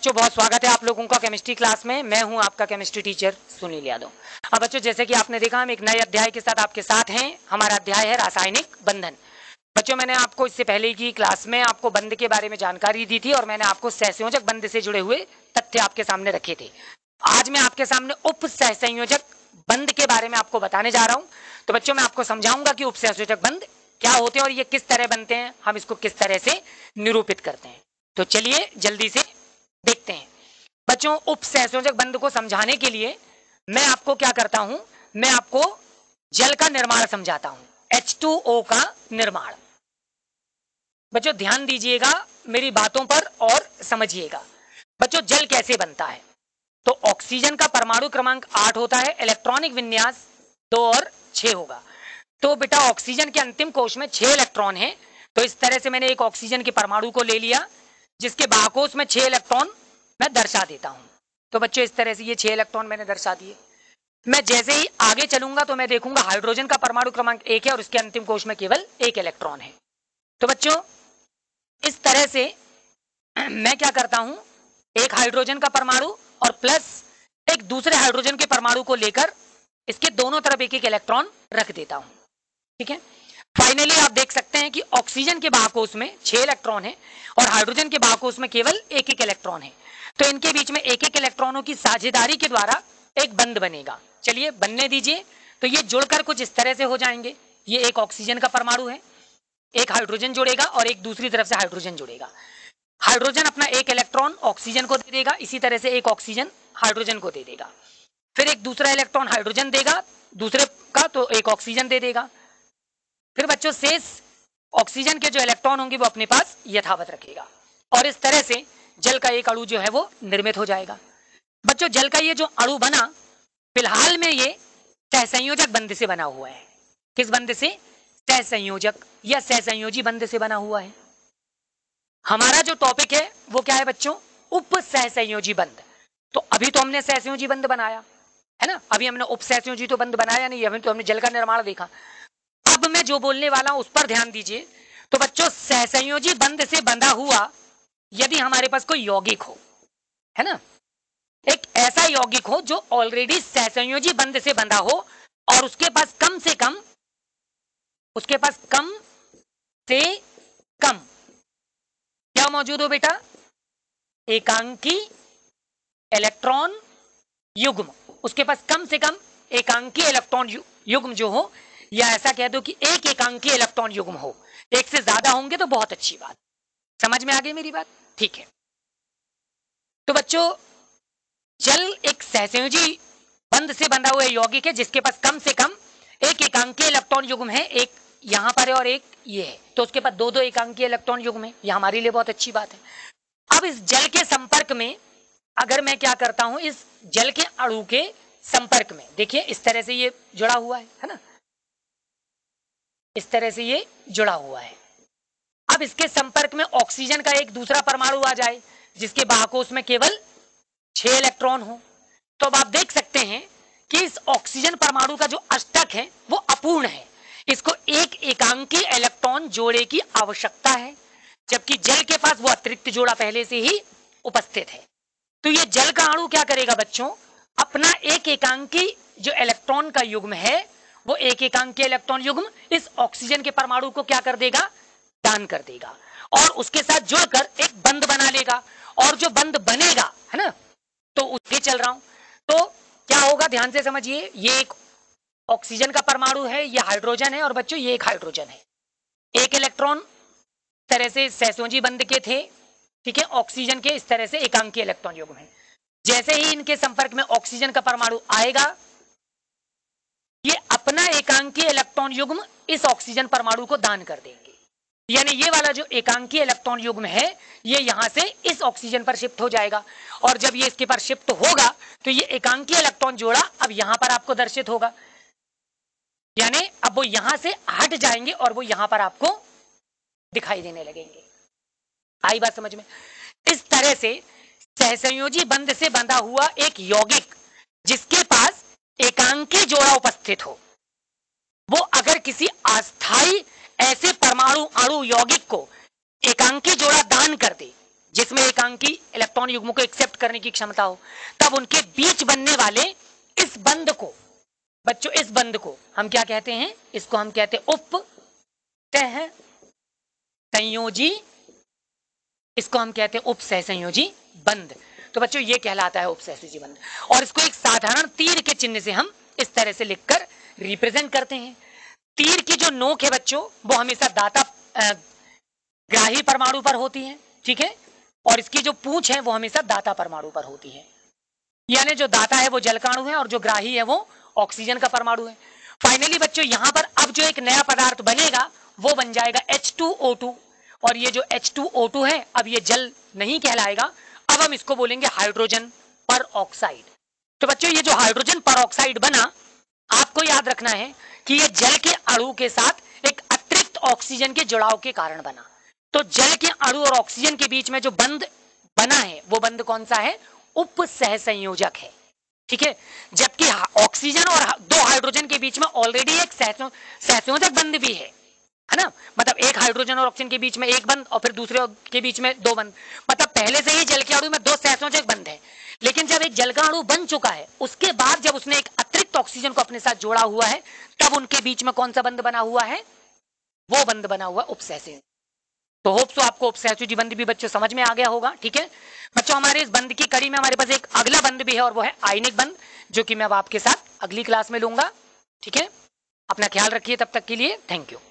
बच्चों बहुत स्वागत है आप लोगों का केमिस्ट्री क्लास में। मैं हूं आपका केमिस्ट्री टीचर सुनील यादव। अब बच्चों जैसे कि आपने देखा हम एक नए अध्याय के साथ आपके साथ हैं। हमारा अध्याय है रासायनिक बंधन। बच्चों मैंने आपको इससे पहले की क्लास में आपको बंध के बारे में जानकारी दी थी और मैंने आपको सहसंयोजक बंध से जुड़े हुए तथ्य आपके सामने रखे थे। आज मैं आपके सामने उप सहसंयोजक बंध के बारे में आपको बताने जा रहा हूं। तो बच्चों मैं आपको समझाऊंगा कि उप सहसंयोजक बंध क्या होते हैं और ये किस तरह बनते हैं, हम इसको किस तरह से निरूपित करते हैं। तो चलिए जल्दी से देखते हैं। बच्चों उप सहसंयोजक बंध को समझाने के लिए मैं आपको क्या करता हूं, मैं आपको जल का निर्माण समझाता हूं, H2O का निर्माण। बच्चों ध्यान दीजिएगा मेरी बातों पर और समझिएगा। बच्चों जल कैसे बनता है, तो ऑक्सीजन का परमाणु क्रमांक 8 होता है, इलेक्ट्रॉनिक विन्यास 2 और 6 होगा। तो बेटा ऑक्सीजन के अंतिम कोश में 6 इलेक्ट्रॉन है। तो इस तरह से मैंने एक ऑक्सीजन के परमाणु को ले लिया जिसके बाहकोश में 6 इलेक्ट्रॉन मैं दर्शा देता हूं। तो बच्चों इस तरह से ये 6 इलेक्ट्रॉन मैंने दर्शा दिए। मैं जैसे ही आगे चलूंगा तो मैं देखूंगा हाइड्रोजन का परमाणु क्रमांक 1 है और उसके अंतिम कोश में केवल 1 इलेक्ट्रॉन है। तो बच्चों इस तरह से मैं क्या करता हूं, एक हाइड्रोजन का परमाणु और प्लस एक दूसरे हाइड्रोजन के परमाणु को लेकर इसके दोनों तरफ एक एक इलेक्ट्रॉन रख देता हूं। ठीक है, फाइनली आप देख सकते हैं कि ऑक्सीजन के बाहकोश में 6 इलेक्ट्रॉन है और हाइड्रोजन के बाहकोश में केवल एक एक इलेक्ट्रॉन है। तो इनके बीच में एक एक इलेक्ट्रॉनों की साझेदारी के द्वारा एक बंध बनेगा। चलिए बनने दीजिए। तो ये जुड़कर कुछ इस तरह से हो जाएंगे। ये एक ऑक्सीजन का परमाणु है, एक हाइड्रोजन जुड़ेगा और एक दूसरी तरफ से हाइड्रोजन जुड़ेगा। हाइड्रोजन अपना एक इलेक्ट्रॉन ऑक्सीजन को दे देगा, इसी तरह से एक ऑक्सीजन हाइड्रोजन को दे देगा। फिर एक दूसरा इलेक्ट्रॉन हाइड्रोजन देगा दूसरे का, तो एक ऑक्सीजन दे देगा। फिर बच्चों शेष ऑक्सीजन के जो इलेक्ट्रॉन होंगे वो अपने पास यथावत रखेगा और इस तरह से जल का एक अणु जो है वो निर्मित हो जाएगा। बच्चों जल का ये जो अणु बना फिलहाल में ये सहसंयोजक बंध से बना हुआ है। किस बंध से? सहसंयोजक या सहसंयोजी बंध से बना हुआ है। हमारा जो टॉपिक है वो क्या है बच्चों? उप सहसंयोजी बंध। तो अभी तो हमने सहसंयोजी बंध बनाया है ना, अभी हमने उप सहसंयोजी तो बंध बनाया नहीं, अभी तो हमने जल का निर्माण देखा। अब मैं जो बोलने वाला हूं उस पर ध्यान दीजिए। तो बच्चों सहसंयोजी बंध से बंधा हुआ यदि हमारे पास कोई यौगिक हो, है ना, एक ऐसा यौगिक हो जो ऑलरेडी सहसंयोजी बंध से बंधा हो और उसके पास कम से कम क्या मौजूद हो बेटा? एकांकी इलेक्ट्रॉन युग्म। उसके पास कम से कम एकांकी इलेक्ट्रॉन युग्म जो हो, या ऐसा कह दो कि एक एकांकी इलेक्ट्रॉन युग्म हो। एक से ज्यादा होंगे तो बहुत अच्छी बात। समझ में आ गई मेरी बात? ठीक है। तो बच्चों जल एक सहसंयोजी बंध से बंधा हुआ यौगिक है जिसके पास कम से कम एक एकांकी इलेक्ट्रॉन युग्म है, एक यहां पर है और एक ये है। तो उसके पास दो एकांकी इलेक्ट्रॉन युग्म है। यह हमारे लिए बहुत अच्छी बात है। अब इस जल के संपर्क में अगर मैं क्या करता हूं, इस जल के अणु के संपर्क में देखिए इस तरह से ये जुड़ा हुआ है ना, इस तरह से ये जुड़ा हुआ है। अब इसके संपर्क में ऑक्सीजन का एक दूसरा परमाणु आ जाए जिसके बाहकोश में केवल 6 इलेक्ट्रॉन हो, तो अब आप देख सकते हैं कि इस ऑक्सीजन परमाणु का जो अष्टक है वो अपूर्ण है। इसको एक एकांकी इलेक्ट्रॉन जोड़े की आवश्यकता है, जबकि जल के पास वो अतिरिक्त जोड़ा पहले से ही उपस्थित है। तो ये जल का अणु क्या करेगा बच्चों? अपना एक एकांकी जो इलेक्ट्रॉन का युग्म है वो एक एकांकी इलेक्ट्रॉन युग्म इस ऑक्सीजन के परमाणु को क्या कर देगा? दान कर देगा और उसके साथ जुड़कर एक बंध बना लेगा। और जो बंध बनेगा है ना, तो उसके चल रहा हूं तो क्या होगा, ध्यान से समझिए। ये एक ऑक्सीजन का परमाणु है, ये हाइड्रोजन है और बच्चों ये एक हाइड्रोजन है। एक इलेक्ट्रॉन तरह से सहसंयोजी बंध के थे, ठीक है, ऑक्सीजन के इस तरह से एकांकी इलेक्ट्रॉन युग्म है। जैसे ही इनके संपर्क में ऑक्सीजन का परमाणु आएगा, ये अपना एकांकी इलेक्ट्रॉन युग्म इस ऑक्सीजन परमाणु को दान कर देंगे। यानी ये वाला जो एकांकी इलेक्ट्रॉन युग्म है ये यहां से इस ऑक्सीजन पर शिफ्ट हो जाएगा और जब ये इसके पर शिफ्ट होगा तो ये एकांकी इलेक्ट्रॉन जोड़ा अब यहां पर आपको दर्शित होगा। यानी अब वो यहां से हट जाएंगे और वो यहां पर आपको दिखाई देने लगेंगे। आई बात समझ में? इस तरह से सहसंयोजी बंध से बंधा हुआ एक यौगिक जिसके पास एकांकी जोड़ा उपस्थित हो, वो अगर किसी अस्थाई ऐसे परमाणु अणु यौगिक को एकांकी जोड़ा दान कर दे जिसमें एकांकी इलेक्ट्रॉन युग्म को एक्सेप्ट करने की क्षमता हो, तब उनके बीच बनने वाले इस बंध को बच्चों, इस बंध को हम क्या कहते हैं? इसको हम कहते हैं उपसह संयोजी, इसको हम कहते हैं उपसह संयोजी बंध। तो बच्चों ये कहलाता है उपसह संयोजी बंध, और इसको एक साधारण तीर के चिन्ह से हम इस तरह से लिखकर रिप्रेजेंट करते हैं। तीर की जो नोक है बच्चों, वो हमेशा दाता ग्राही परमाणु पर होती है, ठीक है, और इसकी जो पूंछ है वो हमेशा दाता परमाणु पर होती है। यानी जो दाता है वो जल का अणु है और जो ग्राही है वो ऑक्सीजन का परमाणु है। फाइनली बच्चों यहां पर अब जो एक नया पदार्थ बनेगा वो बन जाएगा H2O2, और ये जो H2O2 है अब ये जल नहीं कहलाएगा, अब हम इसको बोलेंगे हाइड्रोजन पर ऑक्साइड। तो बच्चों ये जो हाइड्रोजन पर ऑक्साइड बना, आपको याद रखना है कि ये जल के अणु के साथ एक अतिरिक्त ऑक्सीजन के जुड़ाव के कारण बना। तो जल के अणु और ऑक्सीजन के बीच में जो बंध बना है वो बंध कौन सा है? उपसहसंयोजक है, ठीक है। जबकि ऑक्सीजन और दो हाइड्रोजन के बीच में ऑलरेडी एक सहसंयोजक बंध भी है ना, मतलब एक हाइड्रोजन और ऑक्सीजन के बीच में एक बंध और फिर दूसरे के बीच में दो बंध, मतलब पहले से ही जल के अणु में दो सहसंयोजक बंध है। लेकिन जब एक जल का अणु बन चुका है, उसके बाद जब उसने एक अतिरिक्त ऑक्सीजन को अपने साथ जोड़ा हुआ है, तब उनके बीच में कौन सा बंध बना हुआ है? वो बंध बना हुआ उपसहसंयोजक। तो होप सो आपको उपसहसंयोजी बंध भी बच्चों समझ में आ गया होगा, ठीक है बच्चों। हमारे इस बंध की कड़ी में हमारे पास एक अगला बंध भी है और वो है आयनिक बंध, जो कि मैं अब आपके साथ अगली क्लास में लूंगा, ठीक है। अपना ख्याल रखिए, तब तक के लिए थैंक यू।